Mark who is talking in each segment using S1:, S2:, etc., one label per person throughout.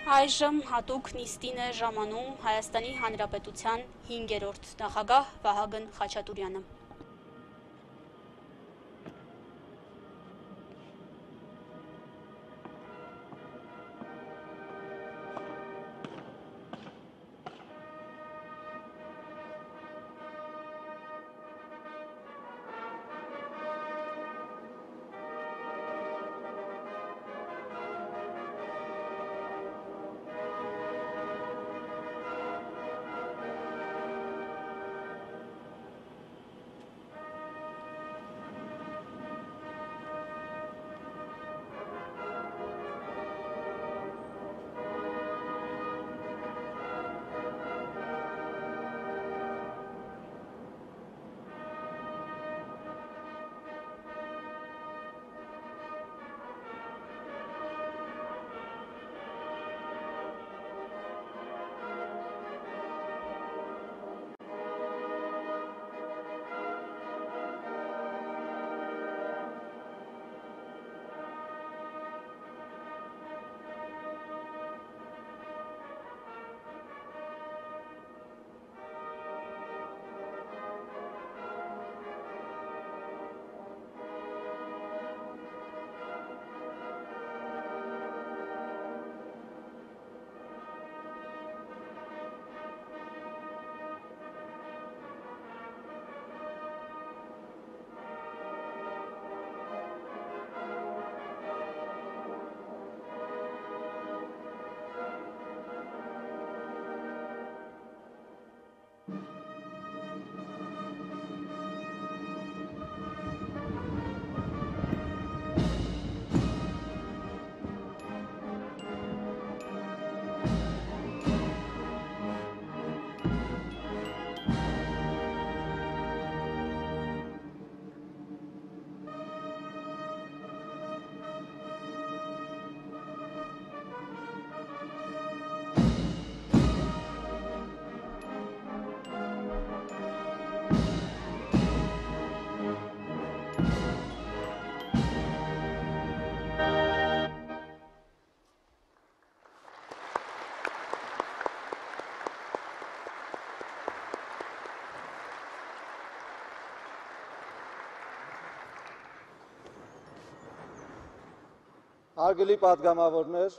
S1: Այժմ հատուկ նիստին է ժամանում Հայաստանի Հանրապետության 5-րդ նախագահ Վահագն Խաչատուրյանը։
S2: Հարգելի պատգամավորներ,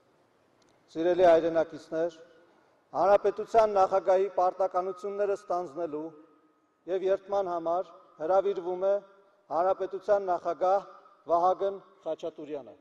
S2: սիրելի հայրենակիցներ, Հանրապետության նախագահի պարտականությունները ստանձնելու և երդման համար հրավիրվում է Հանրապետության նախագահ Վահագն Խաչատուրյանը։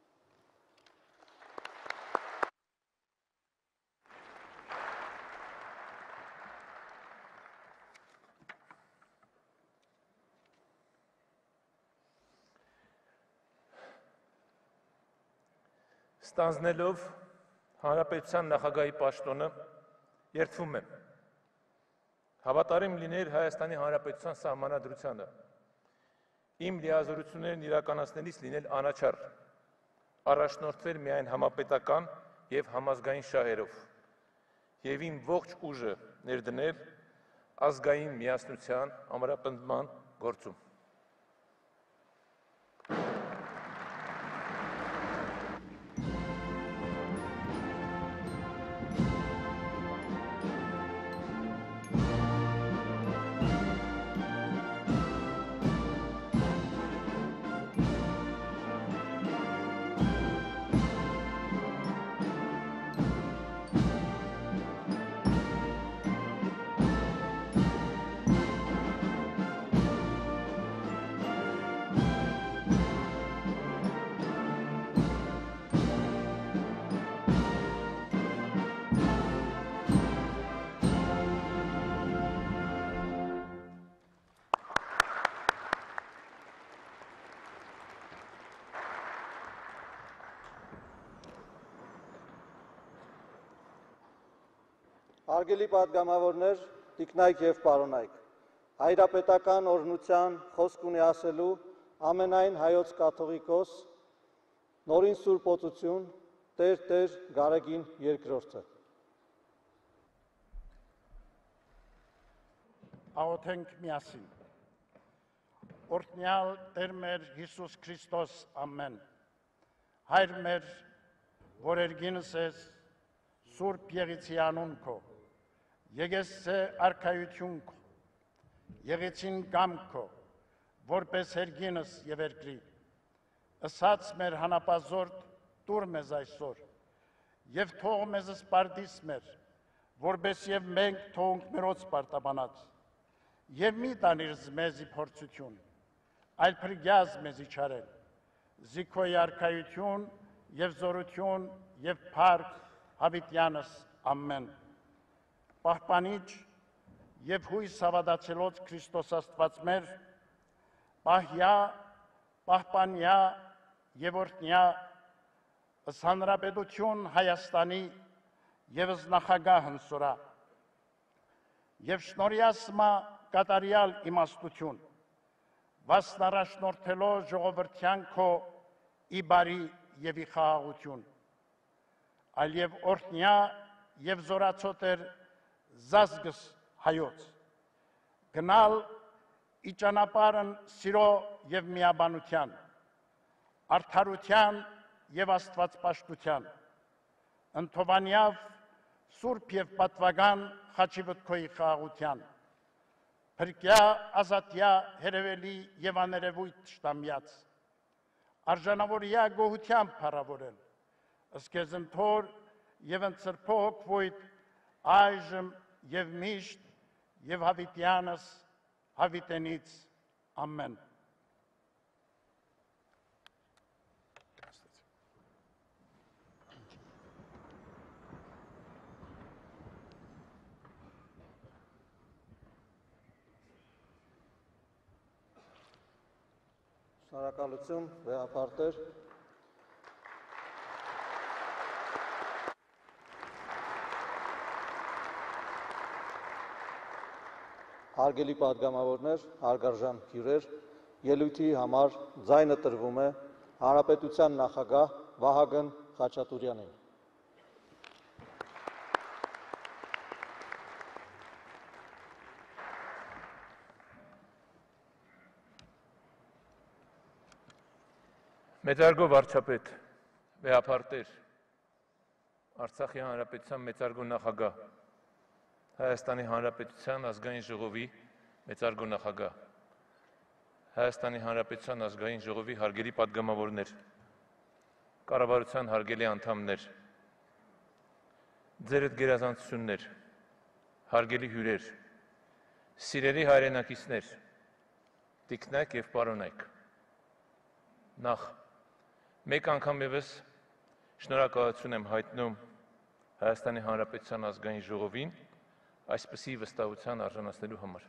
S3: Ստանձնելով Հանրապետության նախագահի պաշտոնը երդվում եմ հավատարիմ լինել Հայաստանի Հանրապետության սահմանադրությանը, իմ լիազորություններն իրականացնելիս լինել անաչառ, առաջնորդվել միայն համապետական և համազգային շահերով և իմ ողջ ուժը ներդնել ազգային միասնության ամրապնդման գործում։
S2: Հարգելի պատգամավորներ, տիկնայք և պարոնայք, հայրապետական օրհնության խոսք ունի ասելու ամենայն հայոց կաթողիկոս, նորին Սուրբ Օծություն, Տեր Գարեգին II-ը։
S4: Աղոթենք միասին։ Օրհնյալ Տեր մեր Հիսուս Քրիստոս ամեն, Հայր մեր, որ երգինս ես Սուրբ Եղեցի անուն քո, եկեսցե արքայություն քո, եղեցին կամ քո, որպես հերգինս եւ երկրի, ըսած մեր հանապազորդ տուր մեզ այսօր, եւ թող մեզ սպարտիս մեր, որպես եւ մենք թողնք մերոց պարտաբանած, եւ մի տանիր մեզի փորձություն, այլ փրկյազ մեզի չարել, զիքոյ արքայություն եւ զորություն եւ փառք հավիտյանս ամեն։ Պահպանիչ եւ հույս հավատացելոց Քրիստոս Աստված մեր, պահյա, պահպանյա եւ օրհնյա ըս հանրապետություն Հայաստանի եւ ըս նախագահ հնսորա եւ շնորհյասմա կատարյալ իմաստություն վասնարաշնորթելով ժողովրդյան քո ի բարի եւ ի խաղաղություն այլ եւ օրհնյա եւ զորացոտեր զազգս հայոց գնալ ի ճանապարհն սիրո եւ միաբանության արդարության եւ աստվածպաշտության ընթովանյավ սուրբ եւ պատվական խաչիվտքոյի խաղաղության փրկյա ազատյա հերևելի եւ աներևույթ շտամյաց արժանավորյա գոհությամբ փառավորել ըսկեզնթոր եւ ընծրփոք ոյտ այժմ եւ միշտ եւ հավիտյանս հավիտենից ամեն
S2: Շնորհակալություն, վեհապարտեր։ Հարգելի պատգամավորներ, հարգարժան հյուրեր, ելույթի համար ձայնը տրվում է Հանրապետության նախագահ Վահագն Խաչատուրյանին։
S3: Մեծարգո վարչապետ, վեհապարտեր, Արցախի Հանրապետության մեծարգո նախագահ, Հայաստանի Հանրապետության ազգային ժողովի մեծարգո նախագահ, Հայաստանի Հանրապետության ազգային ժողովի հարգելի պատգամավորներ, կառավարության հարգելի անդամներ, ձերդ գերազանցություններ, հարգելի հյուրեր, սիրելի հայրենակիցներ, տիկնայք եւ պարոնայք, նախ մեկ անգամ ևս շնորհակալություն եմ հայտնում Հայաստանի Հանրապետության ազգային ժողովին այսպիսի վստահության արժանացնելու համար։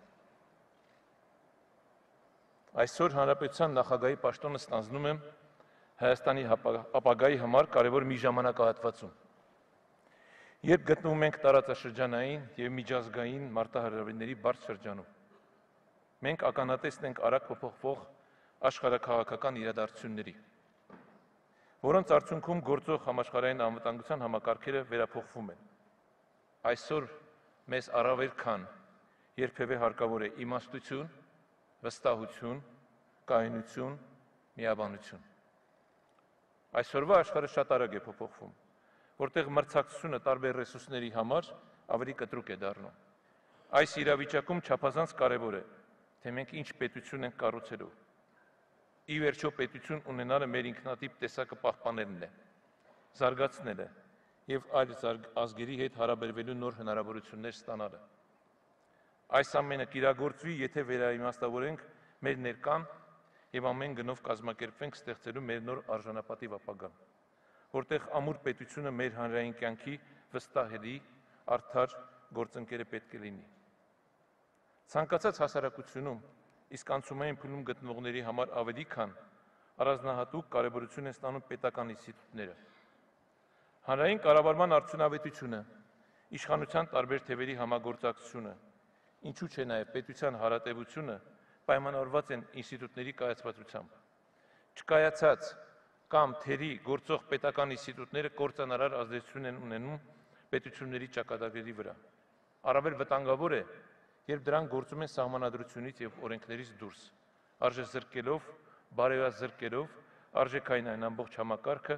S3: Այսօր Հանրապետության նախագահի պաշտոնը ստանձնում եմ Հայաստանի ապագայի համար կարևոր մի ժամանակահատվածում, երբ գտնվում ենք տարածաշրջանային եւ միջազգային մարտահրավերների բարդ շրջանում։ Մենք ականատեսն ենք արագ փոփոխվող աշխարհաքաղաքական իրադարձությունների, որոնց արդյունքում գործող համաշխարհային անվտանգության համակարգերը վերափոխվում են։ Այսօր մեզ առավել քան երբևէ հարկավոր է իմաստություն, վստահություն, կայունություն, միաբանություն։ Այսօրվա աշխարհը շատ արագ է փոփոխվում, որտեղ մրցակցությունը տարբեր ռեսուրսների համար ավելի կտրուկ է դառնում։ Այս իրավիճակում չափազանց կարևոր է, թե մենք ինչ պետություն ենք կառուցելու։ Ի վերջո պետություն ունենալը մեր ինքնատիպ տեսակը պահպանելն է, զարգացնելը եւ այլ ազգերի հետ հարաբերվելու նոր հնարավորություններ ստանալը։ Այս ամենը կիրագործվի, եթե վերաիմաստավորենք մեր ներկան եւ ամեն գնով կազմակերպվենք ստեղծելու մեր նոր արժանապատիվ ապագան, որտեղ ամուր պետությունը մեր հանրային կյանքի վստահելի, արդար գործընկերը պետք է լինի։ Ցանկացած հասարակությունում իսկ անցումային փուլում գտնվողների համար ավելի քան առանձնահատուկ կարևորություն են ստանում պետական ինստիտուտները։ Հանրային կառավարման արդյունավետությունը, իշխանության տարբեր թևերի համագործակցությունը, ինչու չէ նաև պետության հարատևությունը պայմանավորված են ինստիտուտների կայացվածությամբ։ Չկայացած կամ թերի գործող պետական ինստիտուտները կործանարար ազդեցություն են ունենում պետությունների ճակատագրերի վրա։ Առավել վտանգավոր է, երբ դրանք գործում են սահմանադրությունից եւ օրենքներից դուրս, արժեզրկելով, բարեվազրկելով արժեքային այն ամբողջ համակարգը,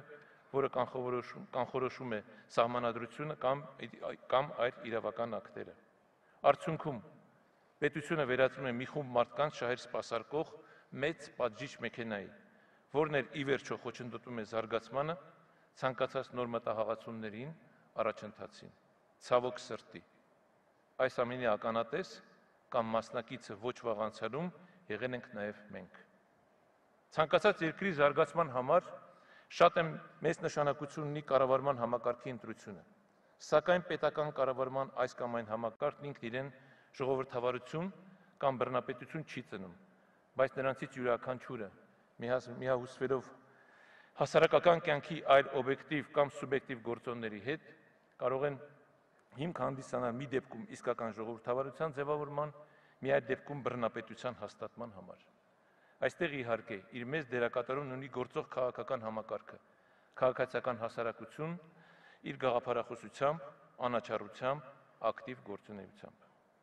S3: որը կանխորոշում է սահմանադրությունը կամ այլ իրավական ակտերը։ Արդյունքում պետությունը վերածվում է մի խումբ մարդկանց շահեր սպասարկող մեծ պատժիչ մեքենայի, որն էլ ի վերջո խոչընդոտում է զարգացմանը, ցանկացած նոր մտահղացումներին, առաջընթացին։ Ցավոք սրտի, այս ամենի ականատես կամ մասնակիցը ոչ վաղ անցյալում եղել ենք նաև մենք։ Ցանկացած երկրի զարգացման համար շատ մեծ նշանակություն ունի կառավարման համակարգի ընտրությունը, սակայն պետական կառավարման այս կամ այն համակարգն ինքն իրեն ժողովրդավարություն կամ բռնապետություն չի ծնում, բայց նրանցից յուրաքանչյուրը միահուսվելով հասարակական կյանքի այլ օբյեկտիվ կամ սուբյեկտիվ գործոնների հետ կարող են հիմք հանդիսանալ մի դեպքում իսկական ժողովրդավարության ձևավորման, մի այլ դեպքում բռնապետության հաստատման համար։ Այստեղ իհարկե իր մեծ դերակատարումն ունի գործող քաղաքական համակարգը, քաղաքացիական հասարակություն, իր գաղափարախոսությամբ, անաչառությամբ, ակտիվ գործունեությամբ։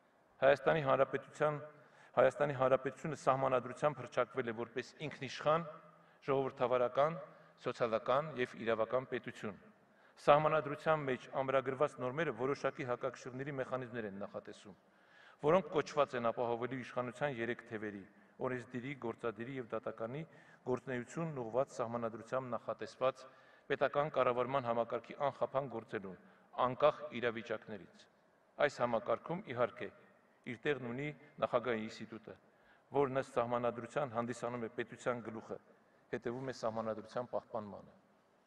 S3: Հայաստանի Հանրապետությունը սահմանադրությամբ հռչակվել է որպես ինքնիշխան, ժողովրդավարական, սոցիալական և իրավական պետություն։ Սահմանադրության մեջ ամրագրված նորմերը որոշակի հակակշիռների մեխանիզմներ են նախատեսում, որոնք կոչված են ապահովելու իշխանության 3 թևերի՝ օրենսդիրի, գործադիրի և դատականի գործունեությունն ուղղված սահմանադրությամբ նախատեսված պետական կառավարման համակարգի անխափան գործելուն, անկախ իրավիճակներից։ Այս համակարգում, իհարկե, իր տեղն ունի նախագահի ինստիտուտը, որն ըստ սահմանադրության հանդիսանում է պետության գլուխը, հետևում է սահմանադրության պահպանմանը։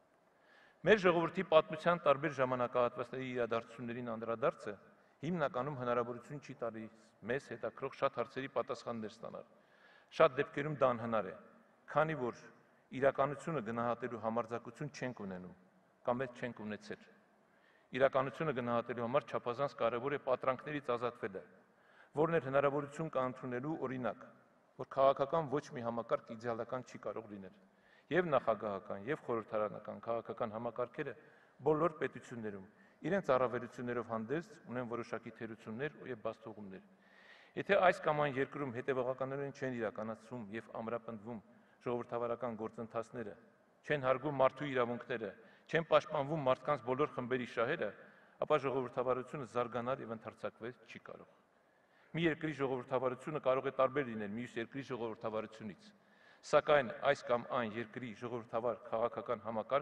S3: Մեր ժողովրդի պատմության տարբեր ժամանակահատվածների իրադարձություններին անդրադարձը հիմնականում հնարավորություն չի տալիս մեզ հետաքրող շատ հարցերի պատասխաններ ստանալ։ Շատ դեպքերում դա անհնար է, քանի որ իրականությունը գնահատելու համարձակություն չենք ունենում կամ էլ չենք ունեցել։ Իրականությունը գնահատելու համար չափազանց կարևոր է պատրանքներից ազատվելը, որն էլ հնարավորություն կա ընդունելու օրինակ, որ քաղաքական ոչ մի համակարգ իդեալական չի կարող լինել։ Եվ նախագահական, և խորհրդարանական քաղաքական համակարգերը բոլոր պետություններում իրենց առավելություններով հանդերձ ունեն որոշակի թերություններ և բացթողումներ։ Եթե այս կամ այն երկրում հետևողականորեն չեն իրականացվում և ամրապնդվում ժողովրդավարական գործընթացները, չեն հարգում մարդու իրավունքները, չեն պաշտպանվում մարդկանց բոլոր խմբերի շահերը, ապա ժողովրդավարությունը զարգանալ և ընդարձակվել չի կարող։ Մի երկրի ժողովրդավարությունը կարող է տարբեր լինել մյուս երկրի ժողովրդավարությունից, սակայն այս կամ այն երկրի ժողովրդավար քաղաքական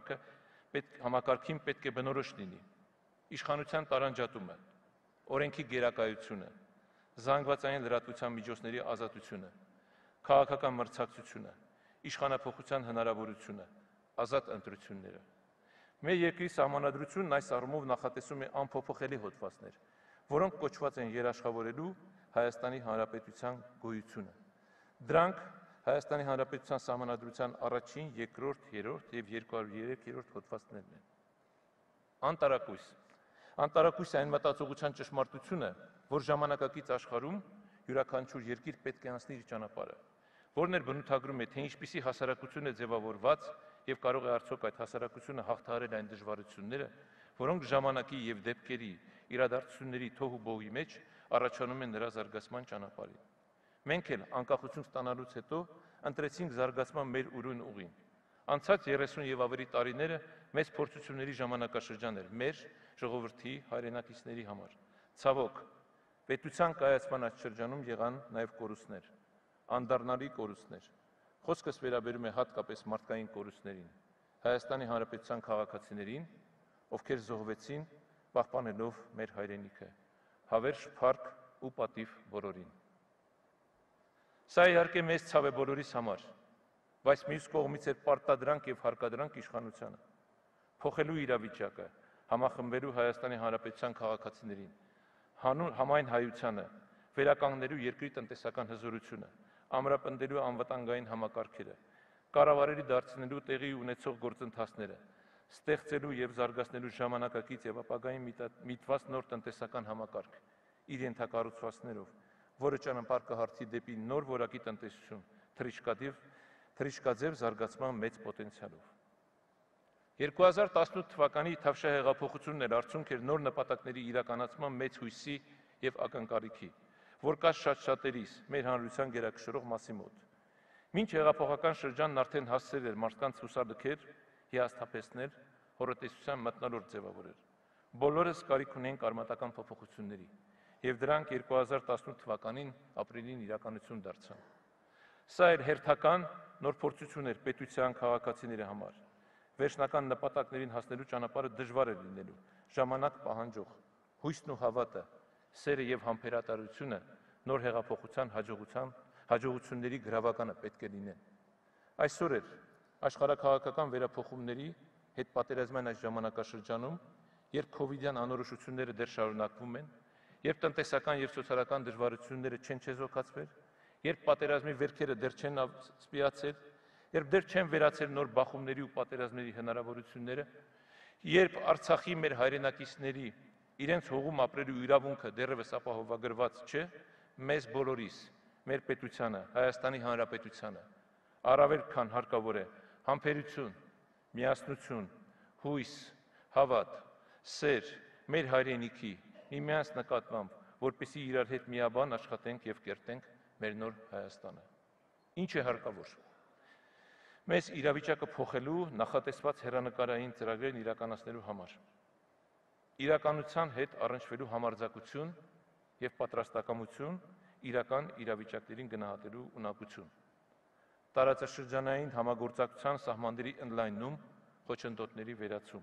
S3: համակարգին պետք է բնորոշ լինի իշխանության տարանջատումը, օրենքի գերակայությունը, զանգվածային լրատվության միջոցների ազատությունը, քաղաքական մրցակցությունը, իշխանափոխության հնարավորությունը, ազատ ընտրությունները։ Մեր երկրի սահմանադրությունն այս առումով նախատեսում է անփոփոխելի հոդվածներ, որոնք կոչված են երաշխավորելու Հայաստանի Հանրապետության գոյությունը։ Դրանք Հայաստանի Հանրապետության սահմանադրության առաջին, երկրորդ, երրորդ և 203-րդ հոդվածներն են։ Անտարակույս։ Անտարակույս է այն մտածողության ճշմարտությունը, որ ժամանակակից աշխարհում յուրաքանչյուր երկիր պետք է անցնի իր ճանապարհը, որն էլ բնութագրում է, թե ինչպիսի հասարակություն է ձևավորված և կարող է արդյոք այդ հասարակությունը հաղթահարել այն դժվարությունները, որոնք ժամանակի և դեպքերի, իրադարձությունների թոհուբոհի մեջ առաջանում են նրա զարգացման ճանապարհին։ Մենք էլ անկախություն ստանալուց հետո ընտրեցինք զարգացման մեր ուրույն ուղին։ Անցած 30 և ավելի տարիները մեծ փորձությունների ժամանակաշրջան էր մեր ժողովրդի հայրենակիցների համար։ Ցավոք, պետության կայացման այդ շրջանում եղան նաև կորուստներ, անդառնալի կորուստներ։ Խոսքս վերաբերում է հատկապես մարդկային կորուստներին, Հայաստանի Հանրապետության քաղաքացիներին, ովքեր զոհվեցին, պահպանելով մեր հայրենիքը, հավերժ փառք ու պատիվ բոլորին։ Սա իհարկե մեծ ցավ է բոլորիս համար, բայց մյուս կողմից էր պարտադրանք և հարկադրանք իշխանությանը, փոխելու իրավիճակը, համախմբելու Հայաստանի Հանրապետության քաղաքացիներին, համայն հայությանը, վերականգնելու երկրի տնտեսական հզորությունը, ամրապնդելու անվտանգային համակարգերը, կառավարելի դարձնելու տեղի ունեցող գործընթացները, ստեղծելու և զարգացնելու ժամանակակից և ապագային միտված նոր տնտեսական համակարգ, իր ենթակառուցվածքներով, որը ճանապարհ կհարթի դեպի նոր որակի տնտեսություն, թռիչքաձև զարգացման մեծ պոտենցիալով։ 2018 թվականի Թավշյա հեղափոխությունն էլ արդյունք էր նոր նպատակների իրականացման մեծ հույսի և ակնկալիքի, որ կա շատ-շատերիս մեր հանրության գերակշռող մասի մոտ։ Մինչ հեղափոխական շրջանն արդեն հասցրել էր մարդկանց հուսալքեր հիասթափեցնել, հորոտեսության մթնոլորտ ձևավորել։ Բոլորս կարիք ունենք արմատական փոփոխությունների, եւ դրանք 2018 թվականին ապրիլին իրականություն դարձան։ Սա էր հերթական նոր փորձություն էր պետության քաղաքացիների համար։ Վերջնական նպատակներին հասնելու ճանապարհը դժվար է լինելու, ժամանակ պահանջող, հույսն ու հավատը, սերը եւ համբերատարությունը նոր հեղափոխության հաջողությունների գրավականը պետք է լինեն։ Այսօր էր աշխարհաքաղաքական վերափոխումների հետ պատերազմային այս ժամանակաշրջանում, երբ քովիդյան անորոշությունները դեռ շարունակվում են, երբ տնտեսական եւ սոցիալական դժվարությունները չեն չեզոքացվել, երբ պատերազմի վերքերը դեռ չեն սպիացել, երբ դեռ չեն վերացել նոր բախումների ու պատերազմների հնարավորությունները, երբ Արցախի մեր հայրենակիցների իրենց հողում ապրելու իրավունքը դեռևս ապահովագրված չէ, մեզ բոլորիս, մեր պետությանը, Հայաստանի Հանրապետությանը, առավել քան հարկավոր է համբերություն, միասնություն, հույս, հավատ, սեր, մեր հայրենիքի, միմյանց նկատմամբ, որպեսզի իրար հետ միաբան աշխատենք եւ կերտենք մեր նոր Հայաստանը։ Ինչ է հարկավոր։ Մեզ իրավիճակը փոխելու նախատեսված հեռանկարային ծրագրերն իրականացնելու համար։ Իրականության հետ առնչվելու համարձակություն եւ պատրաստակամություն իրական իրավիճակներին գնահատելու ունակություն։ Տարածաշրջանային համագործակցության սահմանների ընդլայնում, խոչընդոտների վերացում։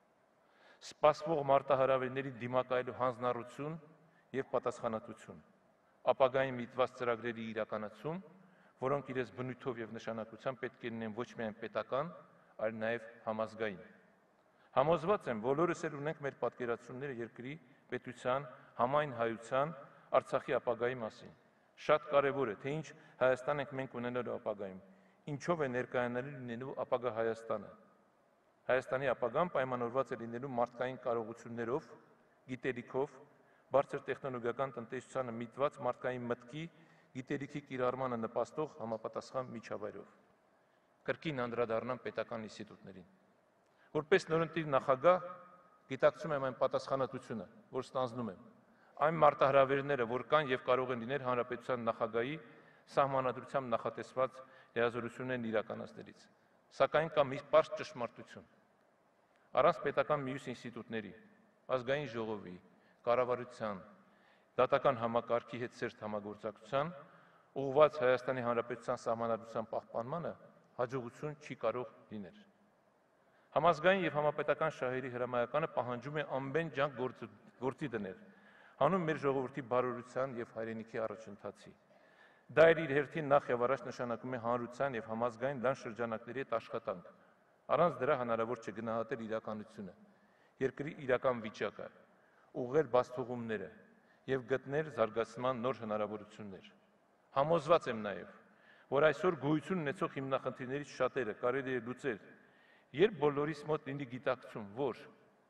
S3: Սպասվող մարտահրավերների դիմակայելու հանձնառություն եւ պատասխանատվություն։ Ապագային միտված ծրագրերի իրականացում, որոնք իրենց բնույթով եւ նշանակությամբ պետք է լինեն ոչ միայն պետական, այլ նաեւ համազգային։ Համոզված եմ, բոլորս էլ ունենք մեր պատկերացումները երկրի, պետության, համայն հայության, Արցախի ապագայի մասին։ Շատ կարևոր է, թե ինչ Հայաստան ենք մենք ունենալու ապագայում, ինչով է ներկայանալու լինելու ապագա Հայաստանը։ Հայաստանի ապագան պայմանավորված է լինելու մարդկային կարողություններով, գիտելիքով, բարձր տեխնոլոգիական տնտեսությանը միտված մարդկային մտքի, գիտելիքի կիրառմանը նպաստող համապատասխան միջավայրով։ Կրկին անդրադառնամ պետական ինստիտուտներին։ Որպես նորընտիր նախագահ գիտակցում եմ այն պատասխանատվությունը, որ ստանձնում եմ, այն մարտահրավերները, որ կան եւ կարող են լինել հանրապետության նախագահի սահմանադրությամբ նախատեսված լիազորություններն իրականացնելիս։ Սակայն կա մի պարզ ճշմարտություն։ Առանց պետական մյուս ինստիտուտների, ազգային ժողովի, կառավարության, դատական համակարգի հետ սերտ համագործակցության, ուղղված Հայաստանի Հանրապետության սահմանադրության պահպանմանը հաջողություն չի կարող լինել։ Համազգային եւ համապետական շահերի հրամայականը պահանջում է ամեն ջանք գործի դնել, հանուն մեր ժողովրդի բարօրության եւ հայրենիքի առաջընթացի։ Դա իր հերթին նախ եւ առաջ նշանակում է հանրության եւ համազգային լայն շրջանակների հետ աշխատանք։ Առանց դրա հնարավոր չէ գնահատել իրականությունը, երկրի իրական վիճակը, ուղղել բացթողումները եւ գտնել զարգացման նոր հնարավորություններ։ Համոզված եմ նաեւ, որ այսօր գոյություն ունեցող հիմնախնդիրներից շատերը կարելի է լուծել, երբ բոլորիս մոտ լինի գիտակցում, որ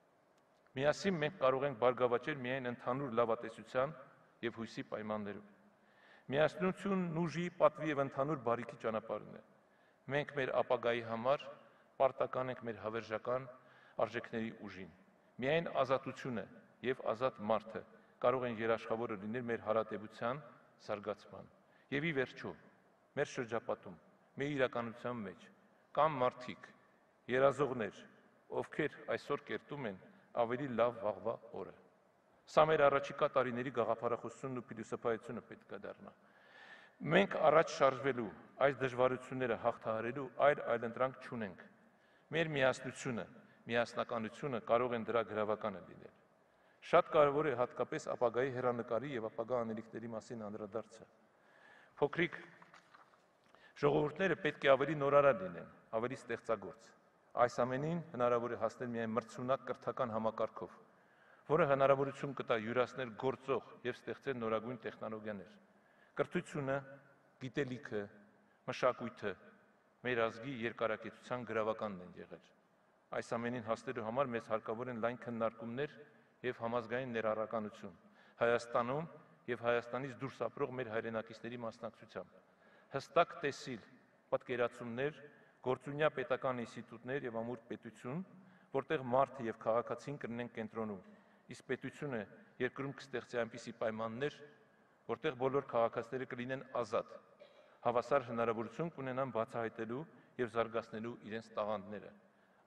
S3: միասին մենք կարող ենք բարգավաճել միայն ընդհանուր լավատեսության եւ հույսի պայմաններում։ Միասնությունն ուժի, պատվի եւ ընդհանուր բարիքի ճանապարհն է։ Մենք մեր ապագայի համար պարտական ենք մեր հավերժական արժեքների ուժին։ Միայն ազատությունը եւ ազատ մարդը կարող են երաշխավորը լինել մեր հարատեվության զարգացման։ Եվ ի վերջո, մեր շրջապատում, մեր իրականության մեջ կան մարդիկ, երազողներ, ովքեր այսօր կերտում են ավելի լավ վաղվա օրը։ Սա մեր առաջիկա տարիների գաղափարախոսությունն ու փիլիսոփայությունը պետք է դառնա։ Մենք առաջ շարժվելու, այս դժվարությունները հաղթահարելու այլընտրանք չունենք։ Մեր միասնությունը, միասնականությունը կարող են դրա գրավականը լինել։ Շատ կարևոր է հատկապես ապագայի հեռանկարի եւ ապագա անելիքների մասին անդրադարձը։ Փոքրիկ ժողովուրդները պետք է ավելի նորարար լինեն, ավելի ստեղծագործ։ Այս ամենին հնարավոր է հասնել միայն մրցունակ կրթական համակարգով, որը հնարավորություն կտա յուրացնել գործող եւ ստեղծել նորագույն տեխնոլոգիաներ։ Կրթությունը, գիտելիքը, մշակույթը մեր ազգի երկարակեցության գրավականն են եղել։ Այս ամենին հասնելու համար մեզ հարկավոր են լայն քննարկումներ եւ համազգային ներառականություն Հայաստանում եւ Հայաստանից դուրս ապրող մեր հայրենակիցների մասնակցությամբ։ Հստակ տեսիլ, պատկերացումներ, գործունյա պետական ինստիտուտներ եւ ամուր պետություն, որտեղ մարդը եւ քաղաքացին կլինեն կենտրոնում, իսկ պետությունը երկրում կստեղծի այնպիսի պայմաններ, որտեղ բոլոր քաղաքացիները կլինեն ազատ, հավասար հնարավորություն կունենան բացահայտելու եւ զարգացնելու իրենց տաղանդները։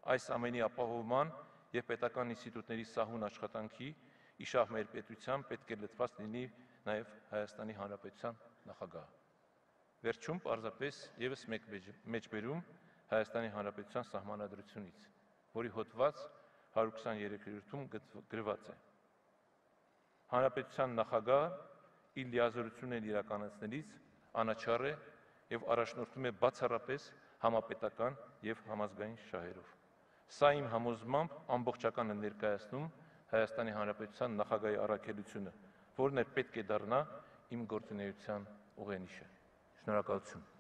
S3: այս ամենի ապահովման եւ պետական ինստիտուտների սահուն աշխատանքի իշահ մեր պետության պետք է լծված լինի նաեւ Հայաստանի Հանրապետության նախագահը։ Վերջում պարզապես եւս մեկ մեջբերում Հայաստանի Հանրապետության սահմանադրությունից, որի հոդված 123-ում գրված է. Հանրապետության նախագահը իր լիազորություններն իրականացնելիս անաչառ է եւ առաջնորդում է բացառապես համապետական եւ համազգային շահերով։ Սա իմ համոզմամբ ամբողջական է ներկայացնում Հայաստանի Հանրապետության նախագահի առաքելությունը, որն էլ պետք է դառնա իմ գործունեության ուղենիշը։ Շնորհակալություն։